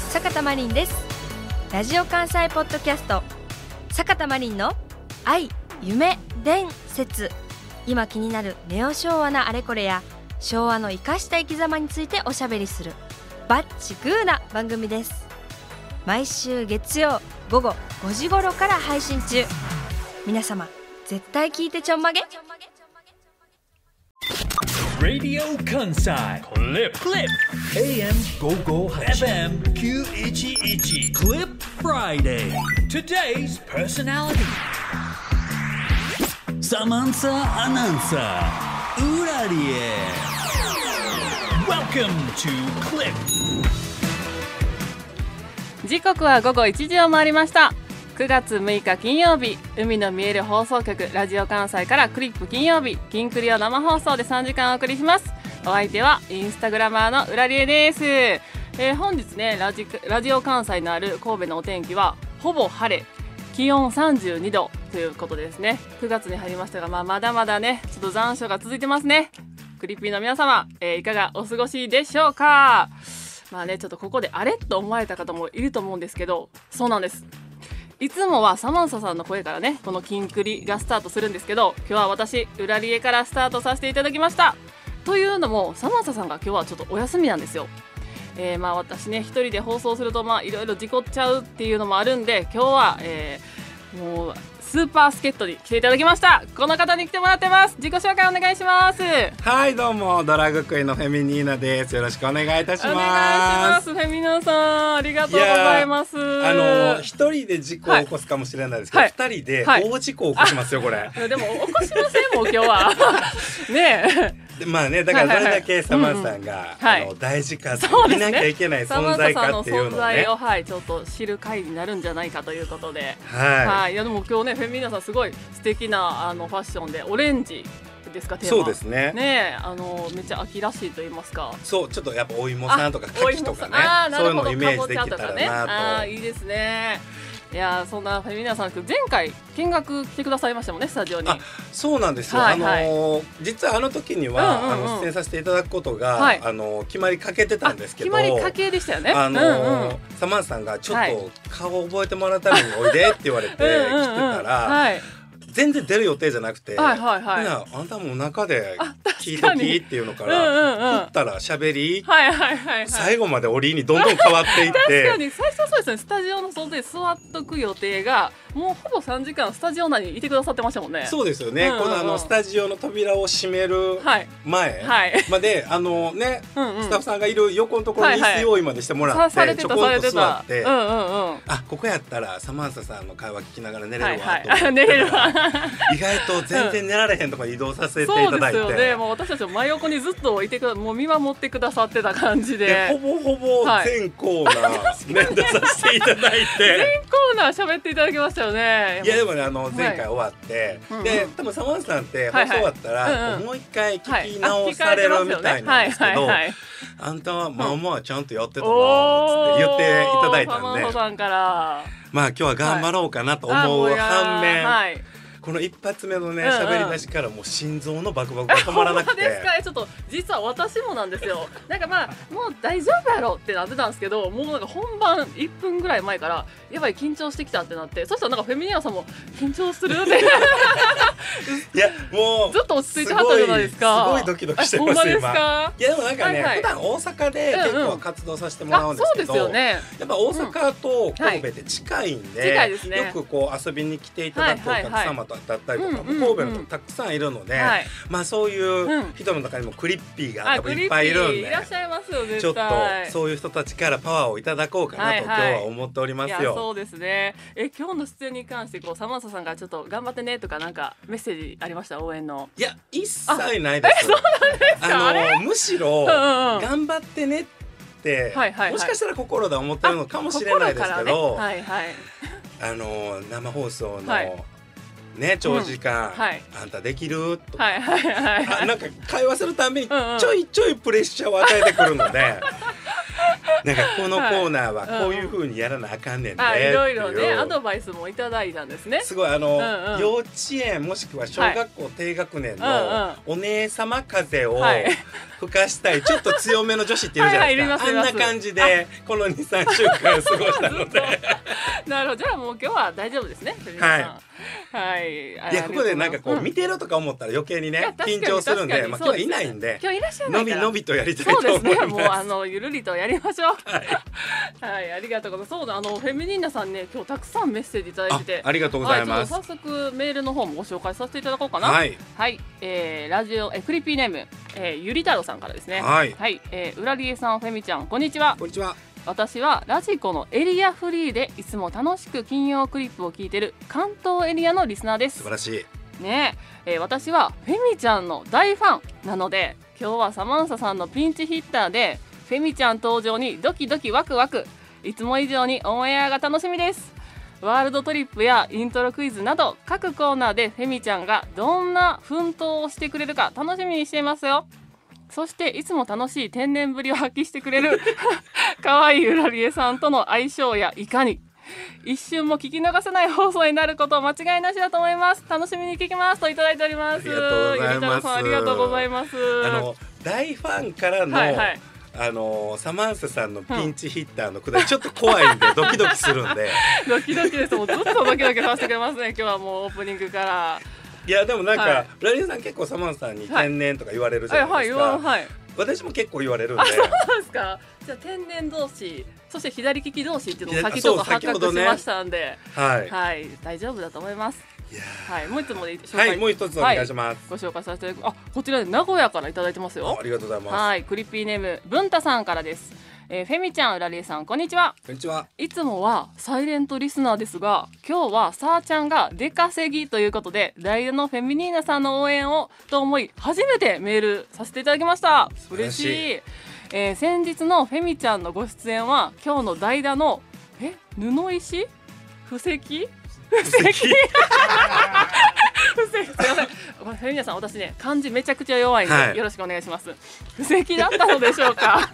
坂田真凛です。ラジオ関西ポッドキャスト坂田真凛の愛、夢、伝説。今気になるネオ昭和なあれこれや昭和の生かした生き様についておしゃべりするバッチグーな番組です。毎週月曜午後5時頃から配信中。皆様絶対聞いてちょんまげ。 Radio Kansai Clip AM 55FM 911 Clip Friday. Today's personality Samantha Anansa Urarie. Welcome to Clip. 時刻は午後1時を回りました。9月6日金曜日、海の見える放送局ラジオ関西からクリップ金曜日、キンクリを生放送で3時間お送りします。お相手はインスタグラマーの浦理恵です。本日ねラジオ関西のある神戸のお天気はほぼ晴れ、気温32度ということでですね、9月に入りましたが、まだまだねちょっと残暑が続いてますね。クリッピーの皆様、いかがお過ごしでしょうか。ちょっとここであれと思われた方もいると思うんですけど、そうなんです。いつもはサマンサさんの声からねこのキンクリがスタートするんですけど、今日は私浦理恵からスタートさせていただきました。というのもサマンサさんが今日はちょっとお休みなんですよ。私ね一人で放送するといろいろ事故っちゃうっていうのもあるんで、今日は、もうスーパー助っ人に来ていただきました。この方に来てもらってます。自己紹介お願いします。 はい、どうもドラッグクイーンのフェミニーナです。よろしくお願いいたします。 お願いします。フェミナさんありがとうございます。 一人で事故を起こすかもしれないですけど、二人で大事故を起こしますよ、これ。 でも起こしませんもん今日はねえだからどれだけサマンさんが、大事か見なきゃいけない存在かっていうのをね、サマンサさんの存在を、ちょっと知る会になるんじゃないかということで、いやでも今日ねフェミナさんすごい素敵なファッションでオレンジですか、テーマ。 そうですね。 めっちゃ秋らしいと言いますか。 そうちょっとやっぱお芋さんとか牡蠣とかね、そういうのをイメージできたらなと。 いいですね。いやそんなフェミナさん、前回見学来てくださいましたもんね、スタジオに。 そうなんですよ。実はあの時には出演させていただくことが決まりかけてたんですけど、 決まりかけでしたよね。 サマンさんがちょっと顔覚えてもらうためにおいでって言われて来てたら、全然出る予定じゃなくて、あんたも中で聞いときっていうのから振ったら喋り、最後までオリにどんどん変わっていって、 確かに最初はそうですね、スタジオの外で座っとく予定がもうほぼ3時間スタジオ内にいてくださってましたもんね。 そうですよね。このスタジオの扉を閉める前までスタッフさんがいる横のところに椅子用意までしてもらってちょこんと座って、ここやったらサマンサさんの会話聞きながら寝れるわと思って、寝れるわ意外と全然寝られへんとこ移動させていただいて、 そうですよね。もう私たちも真横にずっといてもう見守ってくださってた感じで、 ほぼほぼ全コーナー出させていただいて、 全コーナー喋っていただきましたよね。 いやでもね前回終わってで多分サマンサさんって放送終わったらもう一回聞き直されるみたいなんですけど、あんたはまあまあちゃんとやってたなって言っていただいたんで、 サマンサさんから今日は頑張ろうかなと思う反面、この一発目のね喋り出しからもう心臓のバクバクが止まらなくて。 ですか。ちょっと実は私もなんですよ。もう大丈夫やろってなってたんですけど、もう本番1分ぐらい前からやばい緊張してきたってなって、そしたらフェミニアさんも緊張するっていやもうずっと落ち着いてはったじゃないですか。 すごいドキドキしてます今。いやでも普段大阪で結構活動させてもらうんですけど、やっぱ大阪と神戸って近いんで、よくこう遊びに来ていただくお客様だったりとか神戸のたくさんいるので、そういう人の中にもクリッピーが多分いっぱいいるんで、 いらっしゃいますよね。 ちょっとそういう人たちからパワーをいただこうかなと今日は思っておりますよ。 そうですね。今日の出演に関してサマンサさんがちょっと頑張ってねとかなんかメッセージありました？応援の。 いや一切ないです。 そうなんですか？ むしろ頑張ってねってもしかしたら心で思ってるのかもしれないですけど、生放送の長時間あんたできるとかなんか会話するたびにちょいちょいプレッシャーを与えてくるのでなんかこのコーナーはこういう風にやらなあかんねんで、 いろいろねアドバイスもいただいたんですね。 すごい幼稚園もしくは小学校低学年のお姉様風を吹かしたいちょっと強めの女子っているじゃないですか。あんな感じでこの 2,3 週間過ごしたのでなるほど。じゃあもう今日は大丈夫ですね。はい。 いやここでなんかこう見てるとか思ったら余計にね緊張するんで、今日はいないんで今日いらっしゃらないからのびのびとやりたいと思います。 そうですね。もうゆるりとやりましょう。はい、ありがとうございます。そうだ、フェミニーナさんね、今日たくさんメッセージいただいてて、 ありがとうございます。 早速メールの方もご紹介させていただこうかな。 はい。 ラジオクリピーネームゆり太郎さんからですね。はい。うらりえさん、フェミちゃん、こんにちは。 こんにちは。 私はラジコのエリアフリーでいつも楽しく金曜クリップを聞いている関東エリアのリスナーです。 素晴らしいね。私はフェミちゃんの大ファンなので、今日はサマンサさんのピンチヒッターでフェミちゃん登場にドキドキワクワク、いつも以上にオンエアが楽しみです。ワールドトリップやイントロクイズなど各コーナーでフェミちゃんがどんな奮闘をしてくれるか楽しみにしていますよ。そしていつも楽しい天然ぶりを発揮してくれる可愛いうらりえさんとの相性やいかに、一瞬も聞き逃せない放送になること間違いなしだと思います。楽しみに聞きますといただいております。 ありがとうございます。 ありがとうございます。 大ファンからの、サマンサさんのピンチヒッターのくだり、ちょっと怖いんでドキドキするんでドキドキです。もうずっとドキドキさせてくれますね。今日はもうオープニングから。 いやでもなんか、ラリーさん結構サマンサさんに天然とか言われるじゃないですか。私も結構言われるんで。 そうなんですか。じゃあ天然同士、そして左利き同士っていうのを先ちょっと発覚しましたんで、大丈夫だと思います。もう一つもで紹介、 もう一つお願いします。 ご紹介させていただく。こちらで名古屋からいただいてますよ。 ありがとうございます。 クリッピーネーム文太さんからです。フェミちゃん、うらりえさん、こんにちは。 こんにちは。 いつもはサイレントリスナーですが、今日はさーちゃんが出稼ぎということで、代打のフェミニーナさんの応援をと思い初めてメールさせていただきました。嬉しい。先日のフェミちゃんのご出演は今日の代打の布石布石すいません。フェミナさん、私ね漢字めちゃくちゃ弱いんで、よろしくお願いします。布石だったのでしょうか。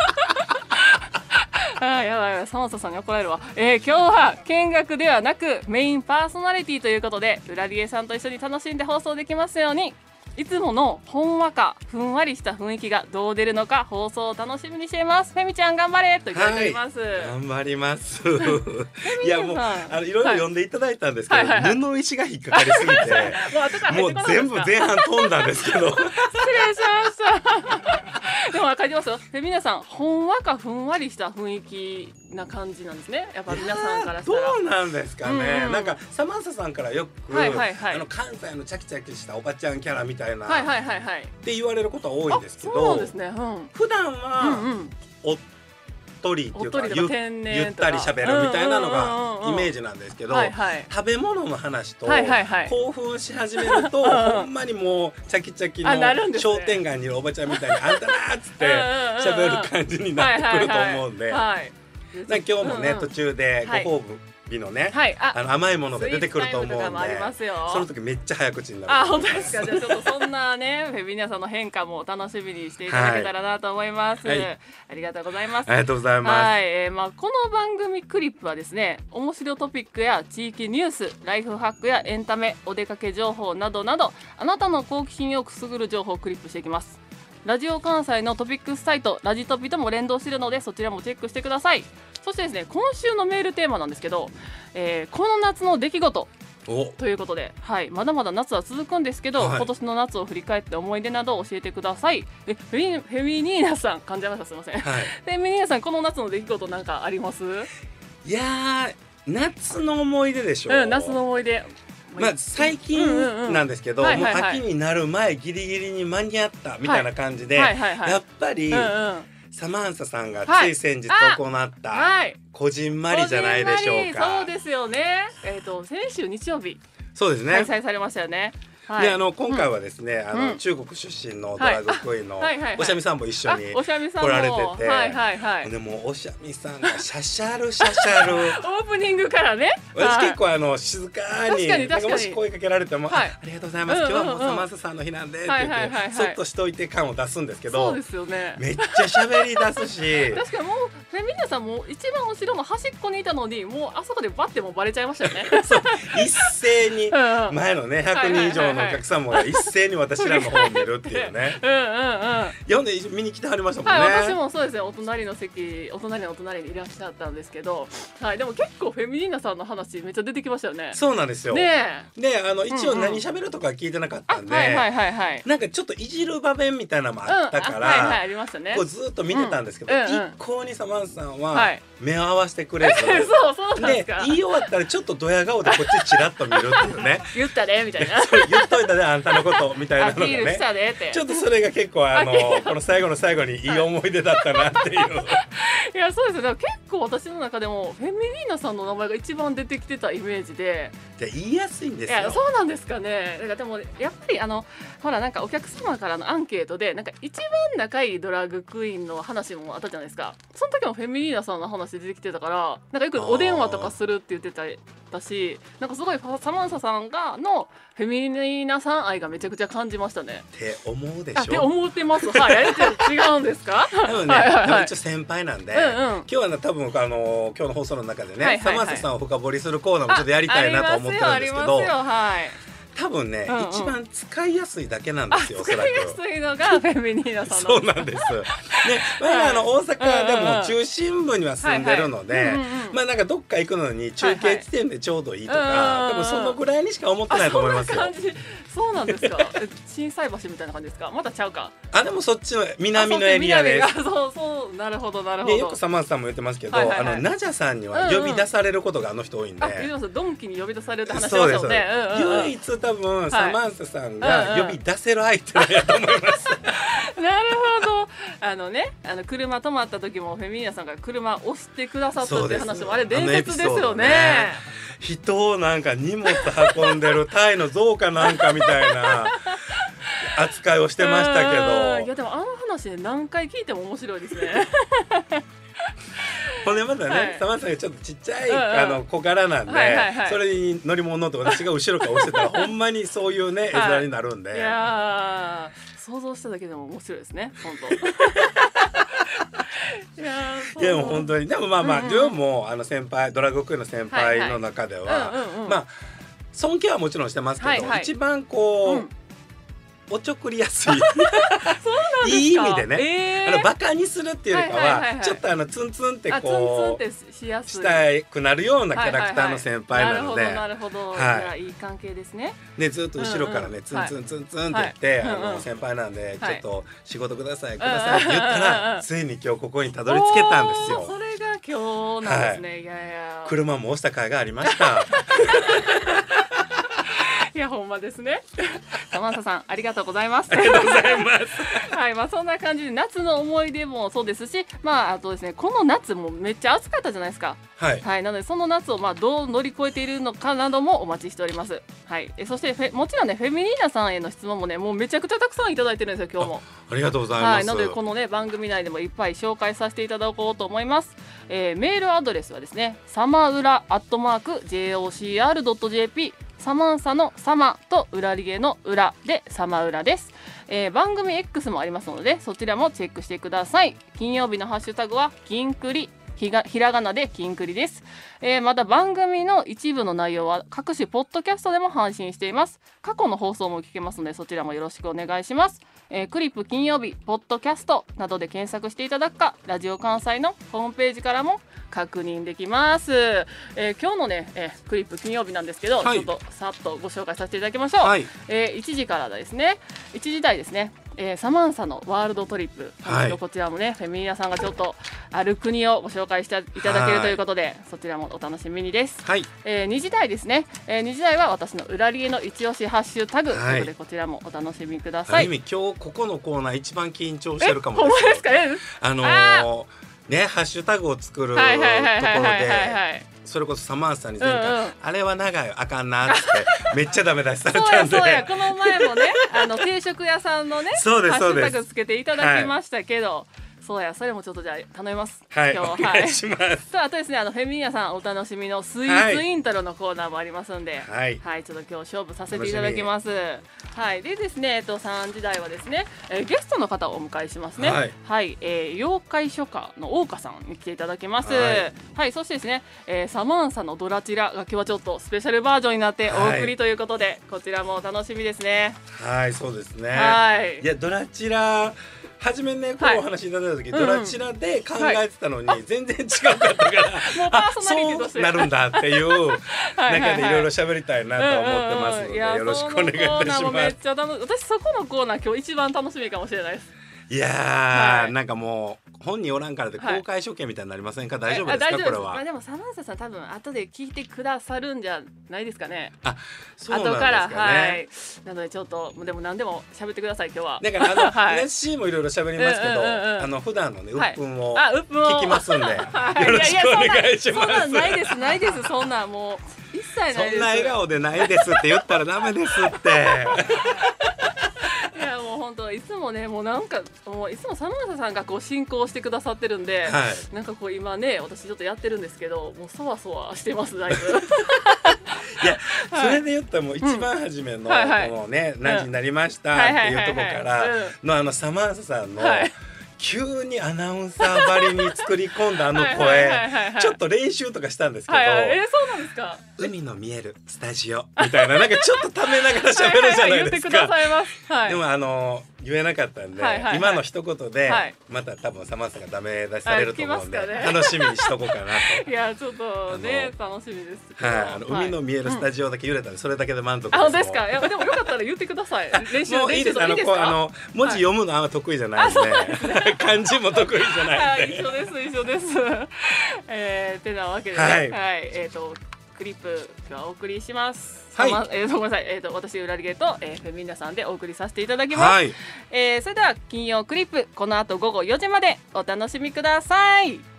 やばい、サマンサさんに怒られるわ。今日は見学ではなくメインパーソナリティということで、うらりえさんと一緒に楽しんで放送できますように。いつものほんわかふんわりした雰囲気がどう出るのか放送を楽しみにしています。フェミちゃん頑張れといただいております。 頑張ります。いやもういろいろ読んでいただいたんですけど、布石が引っかかりすぎてもう全部前半飛んだんですけど失礼しましたでも書いてますよ。皆さんほんわかふんわりした雰囲気な感じなんですね。やっぱ皆さんからしたらどうなんですかね。なんかサマンサさんからよく関西のチャキチャキしたおばちゃんキャラみたいなって言われることは多いんですけど、普段はおっとりっていうかゆったり喋るみたいなのがイメージなんですけど、食べ物の話と興奮し始めるとほんまにもうチャキチャキの商店街にいるおばちゃんみたいにあんたなーっつって喋る感じになってくると思うんで、今日もね途中でご褒美のね、甘いものが出てくると思うんで、その時めっちゃ早口になる。 本当ですか。じゃあちょっとそんなねフェミニアさんの変化も楽しみにしていただけたらなと思います。ありがとうございます。 ありがとうございます。 この番組クリップはですね、面白トピックや地域ニュース、ライフハックやエンタメ、お出かけ情報などなど、あなたの好奇心をくすぐる情報をクリップしていきます。ラジオ関西のトピックスサイトラジトピとも連動しているので、そちらもチェックしてください。そしてですね、今週のメールテーマなんですけど、この夏の出来事ということで、まだまだ夏は続くんですけど、今年の夏を振り返って思い出などを教えてください。フェミニーナさん、噛んじゃいました、すみません。フェミニーナさん、この夏の出来事なんかあります？ いや夏の思い出でしょ。 夏の思い出。 最近なんですけど、もう秋になる前ギリギリに間に合ったみたいな感じで、やっぱりサマンサさんがつい先日行ったこじんまりじゃないでしょうか。 そうですよね。先週日曜日そうですね、 開催されましたよね。 で今回はですね中国出身のドラッグクイーンのおしゃみさんも一緒に来られてて、でもおしゃみさんがシャシャルシャシャルオープニングからね、 私結構静かになんかもし声かけられてもありがとうございます、今日はもうサマンサさんの日なんでって言ってそっとしといて感を出すんですけど、 そうですよね、 めっちゃ喋り出すし確かにもうフェミニナさんも一番後ろの端っこにいたのにもうあそこでバッてもバレちゃいましたよねそう一斉に前のね100人以上のお客さんも一斉に私らの方を見るっていうね読んで見に来てはりましたもんね。 私もそうですね、お隣の席お隣にいらっしゃったんですけど、でも結構フェミニナさんの話めっちゃ出てきましたよね。 そうなんですよ。で一応何喋るとか聞いてなかったんでなんかちょっといじる場面みたいなのもあったからこうずっと見てたんですけど、一向にサマンサさんは目を合わせてくれずそうなんですか。 言い終わったらちょっとドヤ顔でこっちチラッと見るっていうね言ったねみたいな言っといたねあんたのことみたいなのがねちょっとそれが結構この最後の最後にいい思い出だったなっていういやそうですね、結構私の中でもフェミニーナさんの名前が一番出てきてたイメージで、 言いやすいんですよ。 いやそうなんですかね。だからでもやっぱりほらなんかお客様からのアンケートでなんか一番仲いいドラッグクイーンの話もあったじゃないですか。その時もフェミニーナさんの話出てきてたから、なんかよくお電話とかするって言ってたし、なんかすごいサマンサさんのフェミニーナさん愛がめちゃくちゃ感じましたね。 って思うでしょ。 って思ってます。はい。違うんですか？ 多分ね、一応先輩なんで、今日は多分今日の放送の中でね、サマンサさんを深掘りするコーナーもちょっとやりたいなと思ってるんですけど、多分ね、一番使いやすいだけなんですよ。 使いやすいのがフェミニーナさんそうなんです。ね、大阪でも中心部には住んでるので、なんかどっか行くのに中継地点でちょうどいいとか、多分そのぐらいにしか思ってないと思いますよ。 そうなんですか。心斎橋みたいな感じですか。またちゃうか。 でもそっちの南のエリアです。 そうなるほどなるほど。 よくサマンサさんも言ってますけど、ナジャさんには呼び出されることが多いんで。 ドンキに呼び出されるって話しましたよね。 唯一多分サマンサさんが呼び出せる相手だと思います。 なるほど。車止まった時もフェミニーナさんが車押してくださったって話もあれ伝説ですよね。 人をなんか荷物運んでるタイの象かなんかみたいな扱いをしてましたけど、 いやでも話何回聞いても面白いですね。 ほんでまたね、サマンサがちょっとちっちゃい小柄なんで、それに乗り物乗って私が後ろから押してたらほんまにそういうね絵面になるんで、 いや想像しただけでも面白いですね本当。 いやもう本当にでも自分も先輩ドラッグクイーンの先輩の中では尊敬はもちろんしてますけど、一番おちょくりやすいいい意味でね、バカにするっていうよりかはちょっとツンツンってこうしたくなるようなキャラクターの先輩なので、 なるほど、いい関係ですね。 でずっと後ろからねツンツンツンツンって言って先輩なんでちょっと仕事くださいくださいって言ったらついに今日ここにたどり着けたんですよ。 それが今日なんですね。いやいや車も押した甲斐がありました。 いやほんまですね。サマンサさんありがとうございます。 ありがとうございます。 はい、そんな感じで夏の思い出もそうですし、あとですねこの夏もめっちゃ暑かったじゃないですか。はい、なのでその夏をどう乗り越えているのかなどもお待ちしております。はい、そしてもちろんねフェミニーナさんへの質問もねもうめちゃくちゃたくさんいただいてるんですよ今日も。 ありがとうございます。 なのでこのね番組内でもいっぱい紹介させていただこうと思います。メールアドレスはですねサマウラ@jocr.jpサマンサのサマと裏リゲの裏でサマウラです。番組 X もありますのでそちらもチェックしてください。金曜日のハッシュタグは金クリひらがなで金クリです。また番組の一部の内容は各種ポッドキャストでも配信しています。過去の放送も聞けますのでそちらもよろしくお願いします。クリップ金曜日ポッドキャストなどで検索していただくかラジオ関西のホームページからも確認できます。今日のね、クリップ金曜日なんですけど、ちょっとさっとご紹介させていただきましょう。1時からですね1時台ですね、サマンサのワールドトリップ、こちらもねフェミニナさんがちょっとある国をご紹介していただけるということでそちらもお楽しみにです。2時台ですね、2時台は私の裏リエの一押しハッシュタグということでこちらもお楽しみください。 今日ここのコーナー一番緊張してるかもです。 ほんまですかね。 ねハッシュタグを作るところでそれこそサマンサに前回、あれは長いあかんなってめっちゃダメ出しされたんでそうやこの前もね定食屋さんのねハッシュタグつけていただきましたけど、そうやそれもちょっとじゃあ頼みます。 はい、今日お願いします。 あとですねフェミニアさんお楽しみのスイーツイントロのコーナーもありますんで、はい、ちょっと今日勝負させていただきます。はいでですね3時台はですね、ゲストの方をお迎えしますね。はい、妖怪書家の大岡さんに来ていただきます。はい、そしてですね、サマンサのドラチラが今日はちょっとスペシャルバージョンになってお送りということで、こちらも楽しみですね。 はいそうですね。はい、いやドラチラ初めねこのお話いただいた時、ドラチラで考えてたのに全然違かったからもうパーソナリティとしてそうなるんだっていう中でいろいろ喋りたいなと思ってますのでよろしくお願いいたします。 私そこのコーナー今日一番楽しみかもしれないです。 いやー、なんかもう本人おらんからで公開処刑みたいになりませんか？大丈夫ですかこれは？ でもサマンサさん多分後で聞いてくださるんじゃないですかね。 あ、そうなんですかね。後からなのでちょっとでも何でも喋ってください今日は。 だからNSC もいろいろ喋りますけど、普段のね鬱憤を聞きますんでよろしくお願いします。 そんなんないですそんなもう一切ないです。 そんな笑顔でないですって言ったらダメですって。 いやもう本当いつもねもうなんかもういつもサマンサさんがこう進行してくださってるんで、なんかこう今ね私ちょっとやってるんですけどもうそわそわしてますだいぶ。 いやそれで言ったらもう一番初めのこのね何時になりましたっていうところからのサマンサさんの急にアナウンサーばりに作り込んだ声ちょっと練習とかしたんですけど、 そうなんですか。 海の見えるスタジオみたいななんかちょっとためながら喋るじゃないですか。でも言えなかったんで今の一言でまた多分サマンサがダメ出しされると思うんで楽しみにしとこうかなと。 いやちょっとね楽しみです。 海の見えるスタジオだけ揺れたらそれだけで満足です。 あ、本当ですか。いやでもよかったら言ってください。練習もういいです。文字読むのは得意じゃないんで漢字も得意じゃないんで。 一緒です。てなわけでね、クリップ今日はお送りします。ごめんなさい。私浦里ゲとフェミニアさんでお送りさせていただきます。それでは金曜クリップこの後午後4時までお楽しみください。